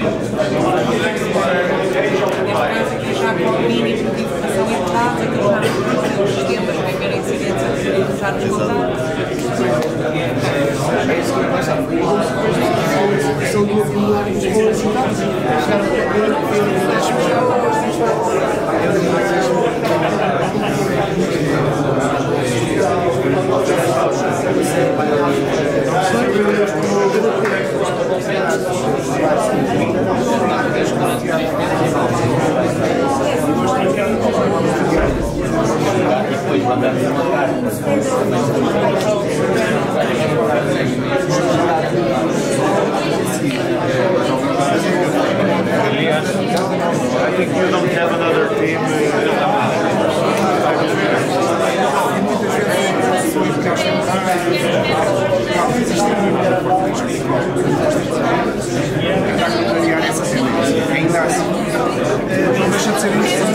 Aqui já com o mínimo de informação em dados, aqui já nos sistemas, para ver incidência já nos contatos. I think you don't have another team. Ainda assim, não deixa de ser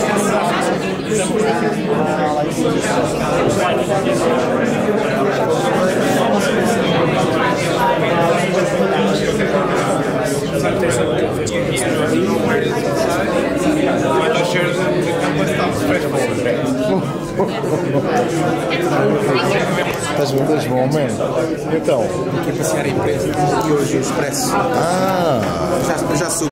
Estás bom, mano? Então? aqui passear a empresa e hoje o Expresso. Ah! Já soube.